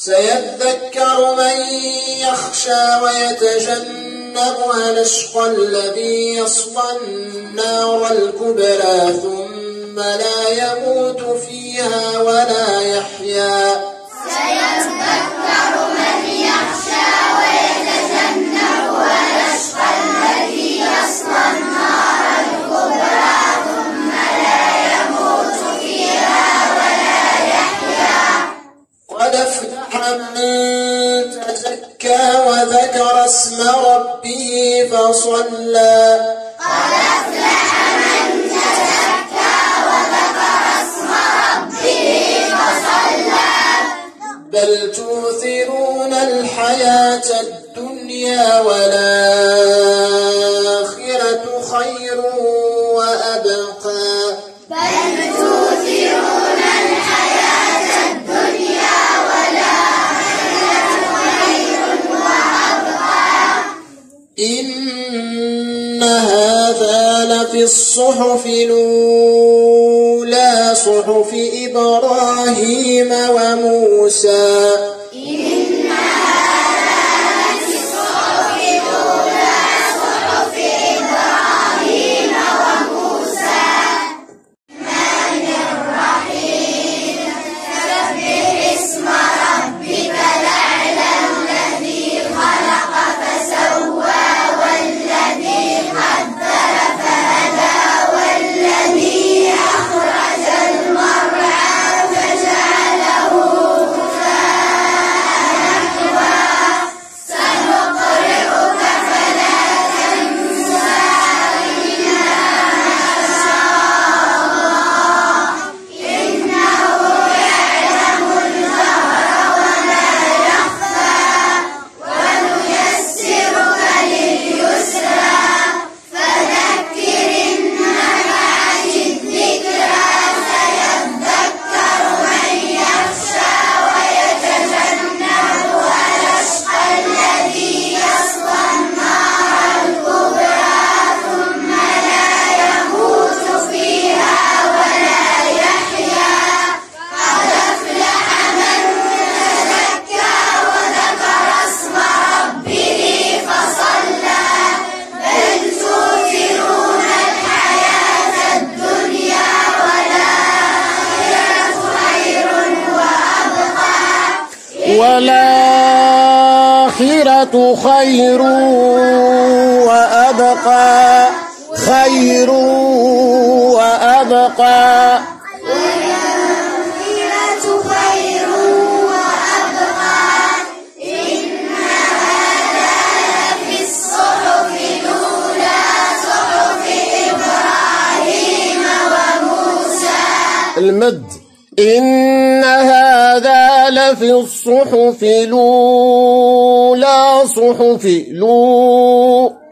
سيذكر من يخشى ويتجنبها الأشقى الذي يصلى النار الكبرى ثم لا يموت فيها ولا يحيا. سيذكر من يخشى ويتجنبها الأشقى الذي يصلى النار الكبرى ثم لا يموت فيها ولا يحيا. قد أفلح من تزكى وذكر اسم ربه فصلى. قد أفلح من تزكى وذكر اسم ربه فصلى. بل تؤثرون الحياة الدنيا والآخرة خير وأبقى. بل تؤثرون الحياة الدنيا والآخرة خير وأبقى. إن هذا لفي الصحف الأولى صحف إبراهيم وموسى. إن هذا لفي الصحف الأولى صحف إبراهيم وموسى. الرحمن الرحيم. سبح اسم ربك الأعلى الذي خلق فسوى والذي قدر فهدى والذي أخرج المرعى فجعله غثاء نحوا. سنقرئك فلا تنسى إلا ما شاء الله إنه يعلم الجهر وما يخفى. ونيسرك لليسرى فذكر إن نفعت الذكرى. سيذكر من يخشى ويتجنبها الأشقى الذي يصلى النار الكبرى ثم لا يموت فيها ولا يحيا. قد أفلح من تزكى وذكر اسم ربه فصلى. بل تؤثرون الحياة الدنيا والآخرة خير وأبقى. والآخرة خير وأبقى. خير وأبقى. والآخرة خير وأبقى. إن هذا لفي الصحف الأولى صحف إبراهيم وموسى. المد. إن هذا لفي الصحف الأولى صحف